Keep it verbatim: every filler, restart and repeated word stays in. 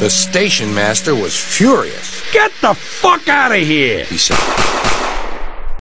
The station master was furious. Get the fuck out of here! He said.